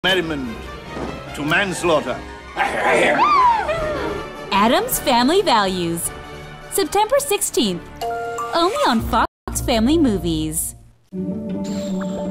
merriment to manslaughter. Addams Family Values, September 16th, only on Fox Family Movies.